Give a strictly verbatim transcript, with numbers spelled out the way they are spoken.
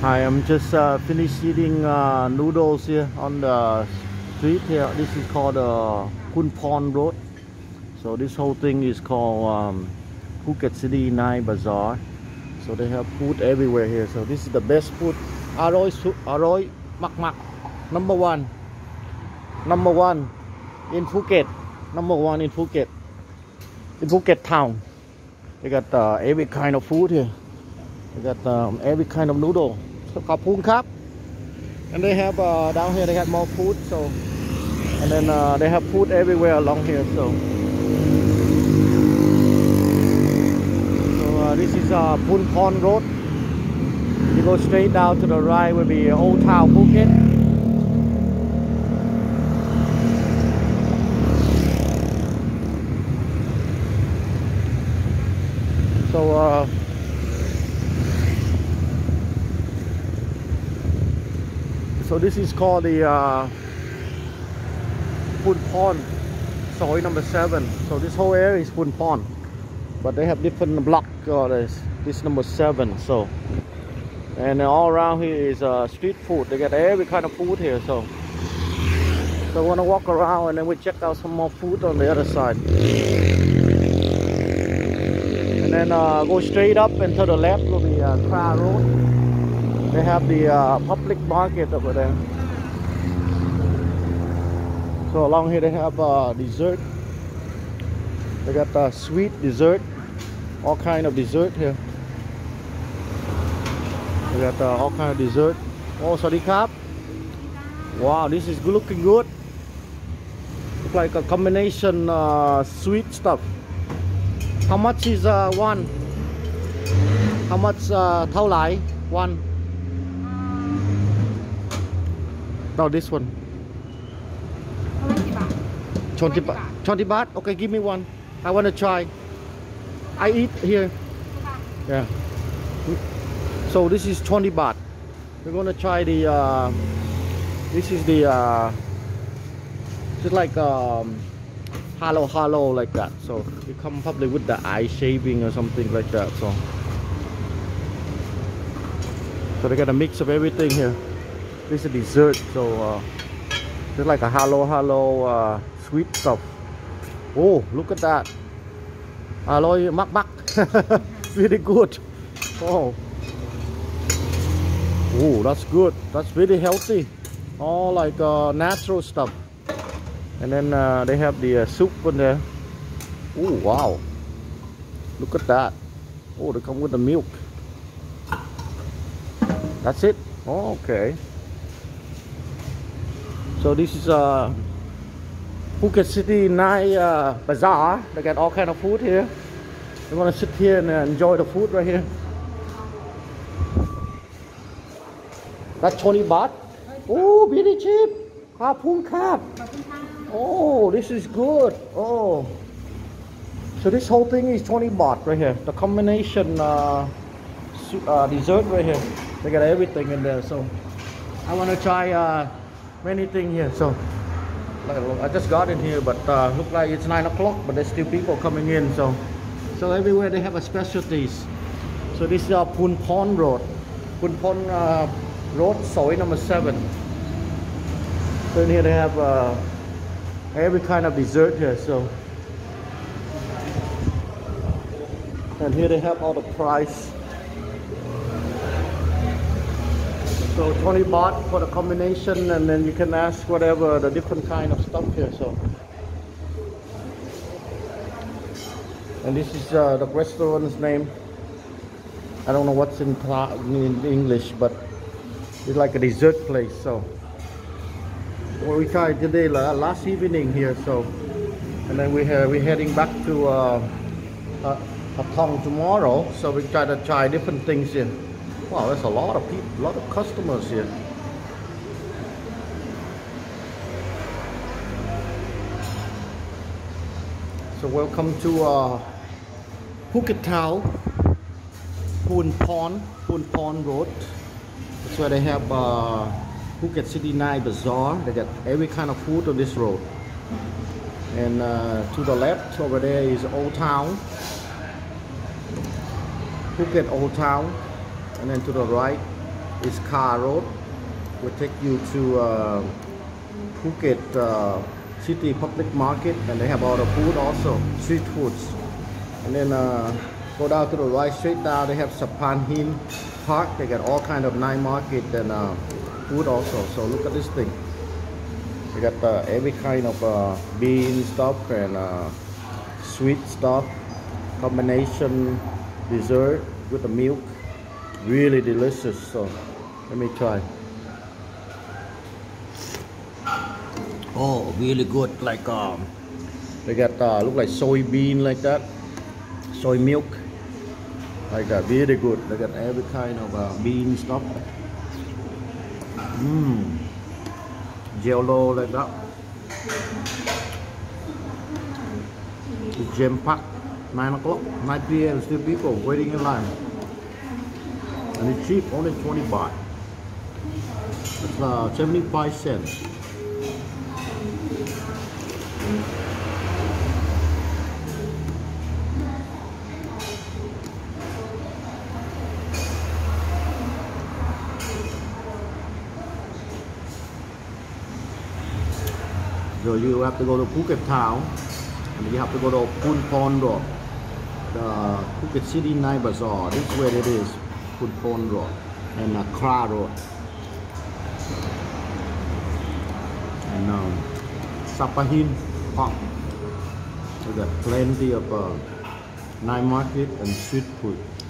Hi, I'm just uh, finished eating uh, noodles here on the street here. This is called uh, Khun Phon Road. So this whole thing is called um, Phuket City Night Bazaar. So they have food everywhere here. So this is the best food. Aroi Su Aroi Mak Mak. Number one. Number one in Phuket. Number one in Phuket. In Phuket town. They got uh, every kind of food here. They got um, every kind of noodle. Kapun Kap. And they have uh, down here they have more food. So and then uh, they have food everywhere along here. So, so uh, this is uh, Khun Phon Road. You go straight down to the right will be Old Town Phuket. So uh, so this is called the uh, Khun Phon, Soi number seven. So this whole area is Khun Phon, but they have different block. Uh, this this number seven. So and all around here is uh, street food. They got every kind of food here. So so I want to walk around and then we check out some more food on the other side. And then uh, go straight up and to the left will be uh, Kra Road. They have the uh, public market over there. So along here they have uh, dessert. They got uh, sweet dessert, all kind of dessert here. They got uh, all kind of dessert. Oh, Sawadee Krap. Wow, this is good looking good. It's like a combination uh, sweet stuff. How much is uh, one? How much uh, Thao Lai? One? No, this one. twenty baht. twenty baht? Okay, give me one. I want to try. I eat here. Yeah. So this is twenty baht. We're going to try the, uh, this is the, uh, just like um, halo halo like that. So it come probably with the eye shaving or something like that. So, so they got a mix of everything here. This is a dessert, so uh, just like a halo halo uh, sweet stuff. Oh, look at that! Aroi Mak Mak, really good. Oh, oh, that's good. That's really healthy. All like uh, natural stuff. And then uh, they have the uh, soup in there. Oh, wow! Look at that. Oh, they come with the milk. That's it. Oh, okay. So this is uh, Phuket City Night uh, Bazaar. They got all kind of food here. You want to sit here and uh, enjoy the food right here. That's twenty baht. Oh, really cheap. Kapun Kap. Oh, this is good. Oh, so this whole thing is twenty baht right here. The combination uh, uh, dessert right here. They got everything in there. So I want to try uh, many things here. So I just got in here, but uh, look like it's nine o'clock, but there's still people coming in. So so everywhere they have a specialties. So this is uh, Khun Phon Road. Khun Phon uh, Road, Soi number seven. So in here they have uh, every kind of dessert here. So and here they have all the price. So twenty baht for the combination, and then you can ask whatever the different kind of stuff here. So, and this is uh, the restaurant's name. I don't know what's in, in English, but it's like a dessert place. So, well, we tried today last evening here. So, and then we have, we're heading back to uh, uh, Patong tomorrow. So we try to try different things here. Wow, there's a lot of people, a lot of customers here. So welcome to uh, Phuket Town, Khun Phon, Khun Phon Road. That's where they have uh, Phuket City Night Bazaar. They got every kind of food on this road. And uh, to the left over there is Old Town. Phuket Old Town, and then to the right is Car Road. Will take you to uh, Phuket uh, City Public Market, and they have all the food also, street foods. And then uh, go down to the right, straight down, they have Sapan Hin Park. They got all kind of night market and uh, food also. So look at this thing. They got uh, every kind of uh, bean stuff and uh, sweet stuff, combination dessert with the milk. Really delicious. So let me try. Oh, really good. Like um, they got uh, look like soybean like that, soy milk, like that. Really good. They got every kind of uh, bean stuff. Mmm, jello like that. It's jam packed. Nine o'clock, nine P M Still people waiting in line, and it's cheap. Only twenty baht. It's uh, seventy-five cents. So you have to go to Phuket town, and you have to go to Phun Pon Road, the Phuket City Night Bazaar. This is where it is, Phun Pon Road and uh, Kra Road. And um, Sapahin Park. We got plenty of uh, night market and street food.